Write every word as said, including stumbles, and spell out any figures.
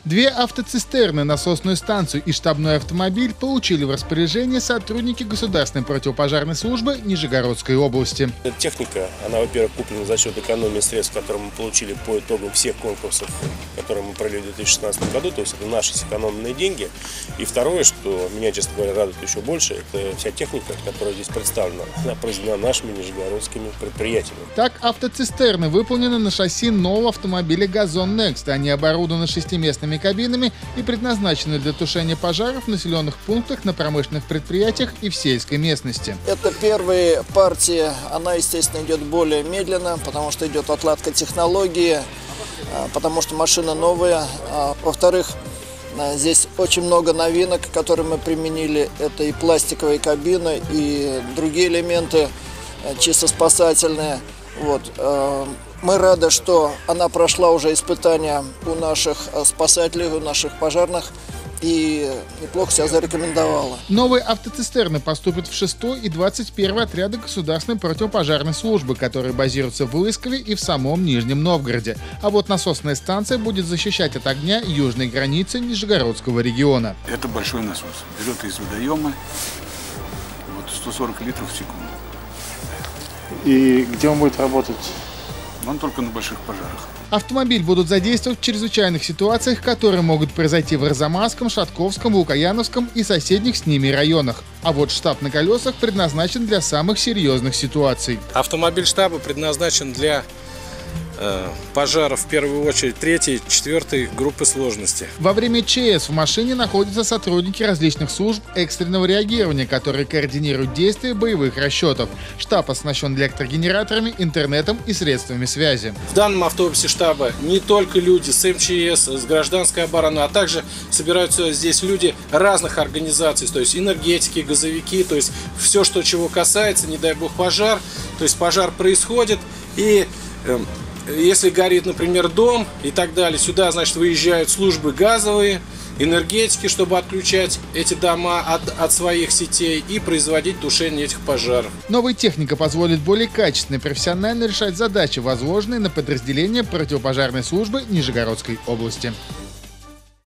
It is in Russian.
Две автоцистерны, насосную станцию и штабной автомобиль получили в распоряжение сотрудники Государственной противопожарной службы Нижегородской области. Эта техника, она, во-первых, куплена за счет экономии средств, которые мы получили по итогам всех конкурсов, которые мы провели в две тысячи шестнадцатом году, то есть это наши сэкономленные деньги. И второе, что меня, честно говоря, радует еще больше, это вся техника, которая здесь представлена, она произведена нашими нижегородскими предприятиями. Так, автоцистерны выполнены на шасси нового автомобиля «Газон Некст». Они оборудованы шестиместными кабинами и предназначены для тушения пожаров в населенных пунктах, на промышленных предприятиях и в сельской местности. Это первая партия, она, естественно, идет более медленно, потому что идет отладка технологии, потому что машина новая. Во-вторых, здесь очень много новинок, которые мы применили. Это и пластиковые кабины, и другие элементы чисто спасательные. Вот. Мы рады, что она прошла уже испытания у наших спасателей, у наших пожарных, и неплохо себя зарекомендовала. Новые автоцистерны поступят в шестой и двадцать первый отряды Государственной противопожарной службы, которые базируются в Лыскове и в самом Нижнем Новгороде. А вот насосная станция будет защищать от огня южной границы Нижегородского региона. Это большой насос. Берет из водоема вот сто сорок литров в секунду. И где он будет работать? Он только на больших пожарах. Автомобиль будут задействовать в чрезвычайных ситуациях, которые могут произойти в Арзамасском, Шатковском, Лукояновском и соседних с ними районах. А вот штаб на колесах предназначен для самых серьезных ситуаций. Автомобиль штаба предназначен для э, пожаров, в первую очередь, третьей, четвертой группы сложности. Во время ЧС в машине находятся сотрудники различных служб экстренного реагирования, которые координируют действия боевых расчетов. Штаб оснащен электрогенераторами, интернетом и средствами связи. В данном автобусе штаба не только люди с МЧС, с гражданской обороны, а также собираются здесь люди разных организаций, то есть энергетики, газовики, то есть все, что чего касается, не дай бог пожар, то есть пожар происходит, и э, если горит, например, дом и так далее, сюда, значит, выезжают службы газовые, энергетики, чтобы отключать эти дома от, от своих сетей и производить тушение этих пожаров. Новая техника позволит более качественно и профессионально решать задачи, возложенные на подразделения противопожарной службы Нижегородской области.